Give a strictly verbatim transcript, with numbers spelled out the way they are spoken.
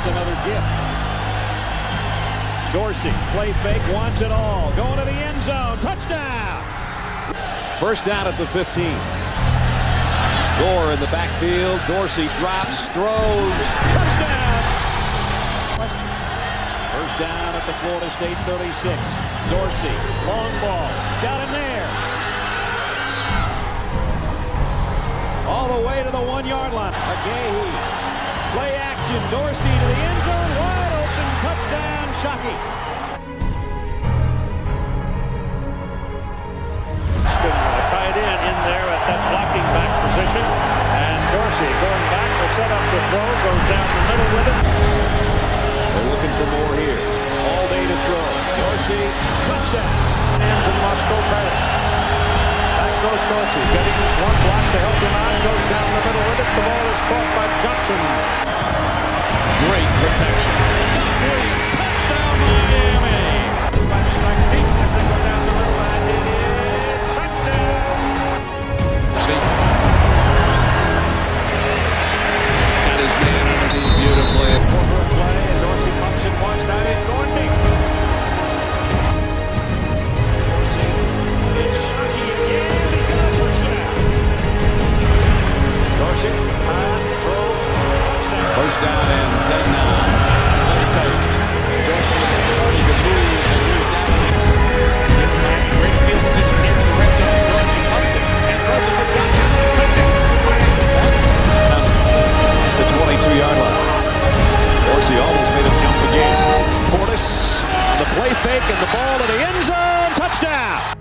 That's another gift. Dorsey, play fake, wants it all. Going to the end zone. Touchdown! First down at the fifteen. Gore in the backfield. Dorsey drops, throws. Touchdown! First down at the Florida State thirty-six. Dorsey, long ball. Got him there. All the way to the one-yard line. McGahee. Play action. Dorsey to the end zone. Wide open. Touchdown. Shockey. Tied in in there at that blocking back position. And Dorsey going back to set up the throw. Goes down the middle with it. They're looking for more here. All day to throw. Dorsey. Touchdown. Hands in Moscow pass. Back goes Dorsey. Getting one block to help him out. Goes down the middle with it. The ball is caught by Johnson. Great protection. Touchdown Miami. Strike deep as they go down the middle. And it is touchdown. See. Got his man underneath beautifully. Over a play. And Dorsey pumps it once. Now it's going deep. Dorsey. It's Shockey again. He's got a touchdown. Dorsey. High. Throw. Touchdown. First down and ten now. Play fake. Dorsey starting to move. And here's down. Great field position here in the red zone. Dorsey pumps it and throws it for Johnson. The twenty-two-yard line. Dorsey almost made him jump again. Portis, the play fake and the ball to the end zone. Touchdown!